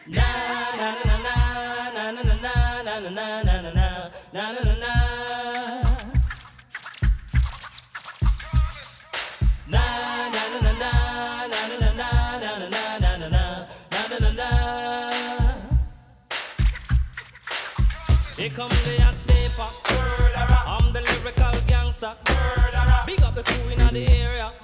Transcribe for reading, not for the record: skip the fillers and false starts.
Na na na na na na na na na na na na na na na na. Here come the hot sniper. I'm the lyrical gangster. Big up the crew in the area.